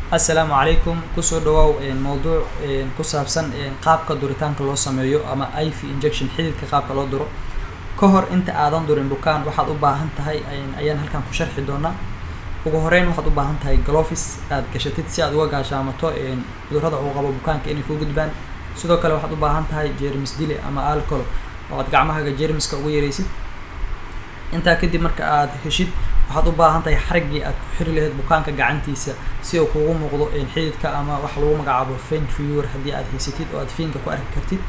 السلام عليكم كسر دواو موضوع كسابسن قابك دوريتان كلو سميو أما أي في injection حديد كقابك لو درو كهر أنت آدم دورين بكان واحد أباهن تهاي أيان هالكان كشرح دونا وجهرين واحد أباهن تهاي جلوفيس كشتت سياد وجع شامتو دور هذا هو قبل بكان كأني كوجد بان سدوا كلا واحد أباهن تهاي جيرمس ديلي أما الكل وقد جمعها جيرمس كوي ريسي أنت أكيد مركا هشيد waxaad u baahan tahay xarigii aad ku xiri lahayd bukaanka gacantiisa si uu kugu muuqdo in xididka ama wax lagu magacaabo vein viewer hadii aad haysatid oo aad fiinka ku arki kartid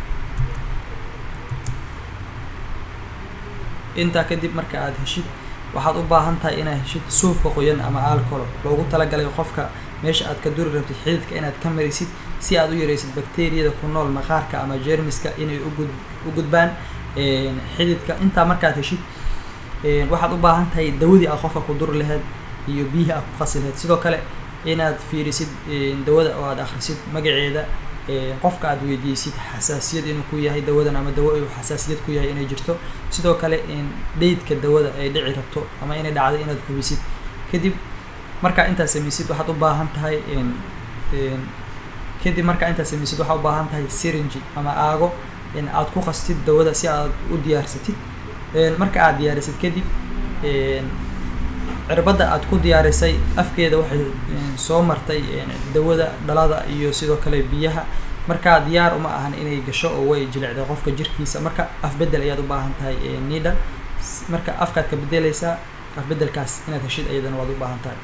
inta kadib marka aad heshid waxaad u baahan tahay inaad heshid suufka qoyan ama alcohol loogu talagalay qofka meesha aad ka duri rabtid xididka inaad ka marisid si aad u yareysid bakteeriyada ku nool maqaarka ama jeermiska inay u gudbaan xididka inta marka aad heshid waxaad u baahan tahay dawadii aad qofka ku duri lahayd iyo biyaha aad ku qasi lahayd sidoo kale inaad fiirisid dawada oo aad akhrisid magaceeda qofka aad weydiisid xasaasiyad inuu ku yahay dawadan ama dawo uu xasaasiyad ku yahay inay jirto sidoo kale in deydka dawada ay dhici rabto ama inay dhacdo inaad hubisid kadib marka inta samaysid waxaad u baahan tahay waxaad u baahan tahay syringe ama aago in aad ku qastid dawada si aad u diyaarsatid marka aad diyaarisid kadib cirbada aad ku diyaarisay afkeeda waxay soo martay dawada dhalada iyo sidoo kale biyaha marka diyaar uma ahan inay gasho oo way jilicday qofka jirkiisa marka af bedel ayaad u baahan tahay needle marka afkaad ka bedelaysa af bedelkaas inaad heshid ayadana waad u baahan tahay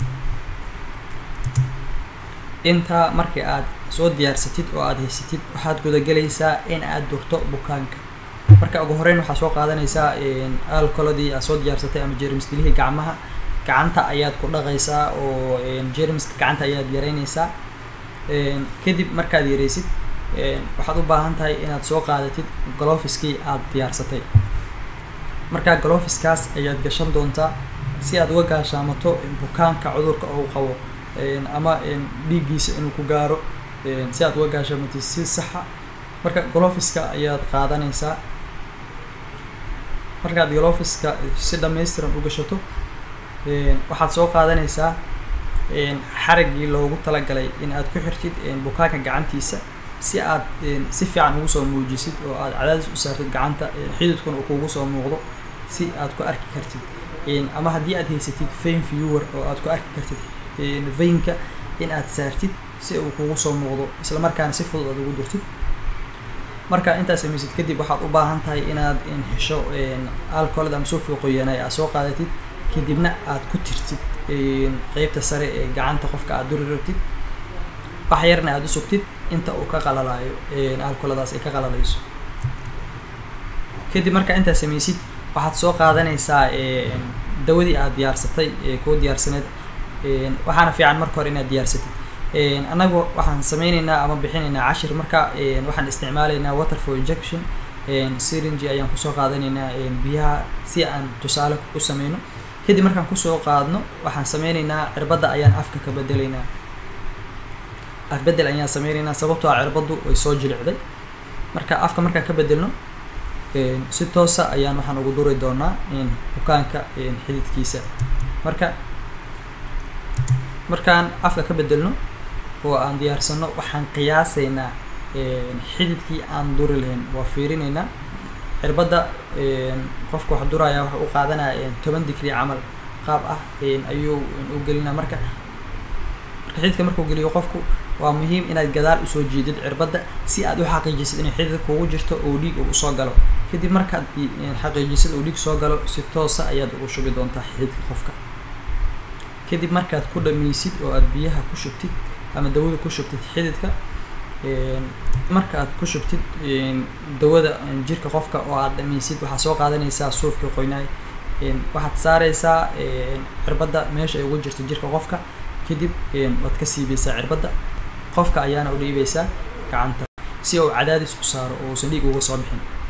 inta marka aad soo diyaarsatid oo aad haysatid waxaad guda galaysaa in aad durto bukaanka marka ugu horeyn waxa soo qaadanaysaa alcoholadii aad soo diyaarsatay ama jeermis dilihii gacanta ayaad ku dhaqaysaa oo jeermiska gacanta ayaad yareynaysaa kadib markaad yareysid waxaad u baahan tahay inaad soo qaadatid gloveski aad diyaarsatay marka gloveskaas ayaad gashan doontaa si aad uga gaashaamato bukaanka cudurka uu qabo ama dhiiggiisa inuu ku gaaro si aad uga gaashaamato si sax ah marka gloveska ayaad qaadanaysaa markaad gloveska si dhameystiran u gashato waxaad soo qaadanaysaa xarigii loogu talagalay in aad ku xirtid bukaanka gacantiisa si aad si fiican ugu soo muujisid oo aad cadaadis u saartid gacanta xididkuna uu kugu soo muuqdo si aad ku arki kartid ama haddii aad haysatid vein viewer oo aad ku arki kartid veinka in aad saartid si uu kugu soo muuqdo isla markaana si fudud aad ugu durtid marka intaas samaysid kadib waxaad u baahan tahay inaad hesho alcohol ama suufka qoyanay aad soo qaadatid kadibna aad ku tirtid qaybta sare ee gacanta qofka aad duri rabtid wax yarna aad u sugtid inta uu ka qalalayo alcoholadaas ay ka qalalayso kadib marka intaas samaysid waxaad soo qaadanaysaa dawadii aad diyaarsatay ku diyaarsaneed waxaana fiican marka hore inaad diyaarsatid anagu waxaan sameynaynaa ama bixinaynaa cashir marka waxaan isticmaalaynaa water for injection syringe ayaan kusoo qaadanaynaa biyaha si aan tusaale u sameyno kadib markaan kusoo qaadno waxaan sameynaynaa cirbada ayaan afka ka bedelaynaa af bedel ayaan sameynaynaa sababtoo ah cirbadu way soo jilicday marka afka markaan ka bedelno si toosa ayaan waxaan ugu duri doonaa bukaanka xididkiisa markaan afka ka bedelno oo aan diyaarsano waxaan qiyaasaynaa xididkii aan duri lahayn waa fiirinaynaa cirbada qofka wax duraya waxa uu qaadanaya 10 degree camal qaab ah ayuu u gelinaa marka xididka markuu geliyo qofku waa muhiim inaad gadaal u soo jeedid cirbada si aad u xaqiijisid in xididku ugu jirto oo dhiig uu soo galo kadib markaad xaqiijisid oo dhiig soo galo si toos ah ayaad ugu shubi doontaa xididka qofka kadib markaad ku dhameysid oo aad biyaha ku shubtid ama dawada ku shubtid xididka marka aad ku shubtid dawada jirka qofka oo aad dhameysid waxaad soo qaadanaysaa suufka qoynay waxaad saaraysaa cirbada meesha ay ugu jirto jirka qofka kadib waad ka siibaysaa cirbada qofka ayaana u dhiibaysaa gacanta si uu cadaadis u saaro oo uusan dhiig uga soo bixin